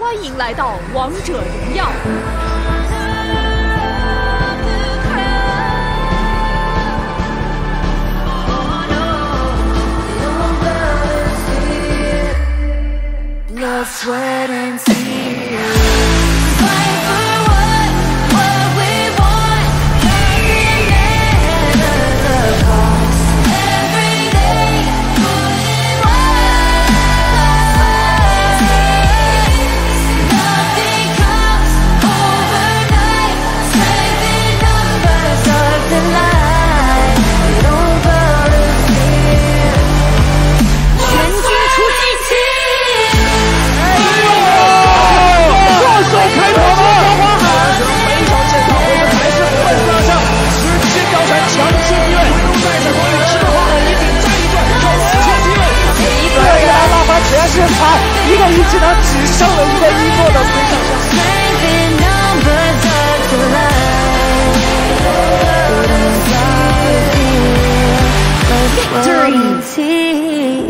欢迎来到王者荣耀。 Blood, sweat, and tears. Fight for what we want. Nothing ever costs. Every day, putting one first. Nothing comes overnight. Strength in numbers of the line. Don't bow to fear. 全军出击期。 开跑了！每场见到我们还是混搭上，直接挑战强势地位。再在国内吃的话，一顶再一转，超4千地位。一个人拉法全是惨，一个一技能只剩了一个一座的推上上。Victory!